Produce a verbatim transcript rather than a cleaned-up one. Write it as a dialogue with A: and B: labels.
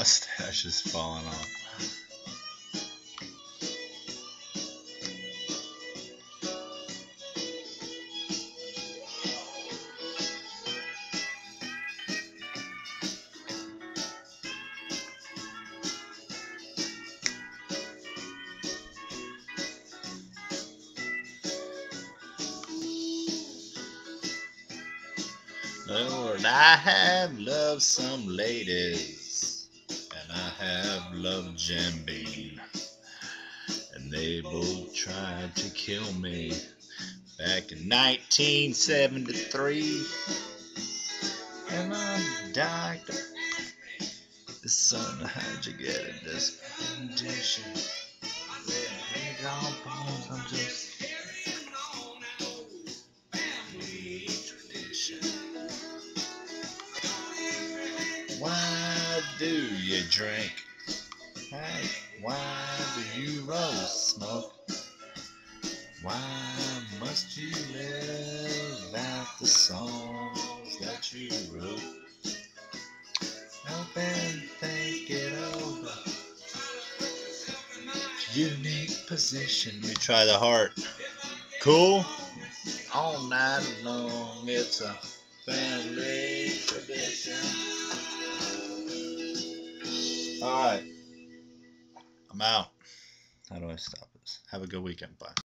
A: mustache is falling off. Lord, I have loved some ladies, and I have loved Jim Beam, and they both tried to kill me back in nineteen seventy-three, and I died. Son, how'd you get in this condition? All bones, I'm just why do you drink? Hey, why do you roll smoke? Why must you live out the songs that you wrote? Help and think it over. Unique position. We try the heart. Cool? All night long, it's a family tradition. Alright. I'm out. How do I stop this? Have a good weekend. Bye.